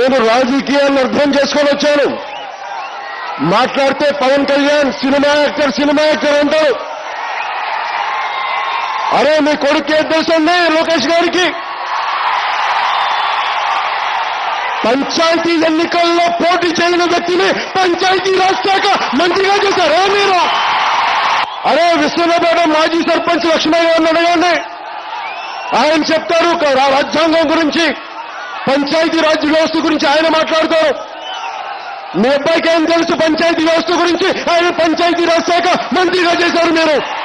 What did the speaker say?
నేను రాజకీయాలను అర్థం చేసుకొని వచ్చాను. మాట్లాడితే పవన్ కళ్యాణ్ సినిమా యాక్టర్ అంటారు. అరే మీ కొడుకు ఏం తెలుసండి లోకేష్ గారికి? పంచాయతీ ఎన్నికల్లో పోటీ చేయని వ్యక్తిని పంచాయతీ రాజ్ శాఖ మంత్రిగా చేశారు మీరు. అరే విశ్వనాథ మాజీ సర్పంచ్ లక్ష్మయ్య గారిని అడగండి, ఆయన చెప్తారు రాజ్యాంగం గురించి, పంచాయతీ రాజ్ వ్యవస్థ గురించి ఆయన మాట్లాడతారు. మీ అబ్బాయికి ఏం తెలుసు పంచాయతీ వ్యవస్థ గురించి? ఆయన పంచాయతీ రాజ్ శాఖ మంత్రిగా చేశారు మీరు.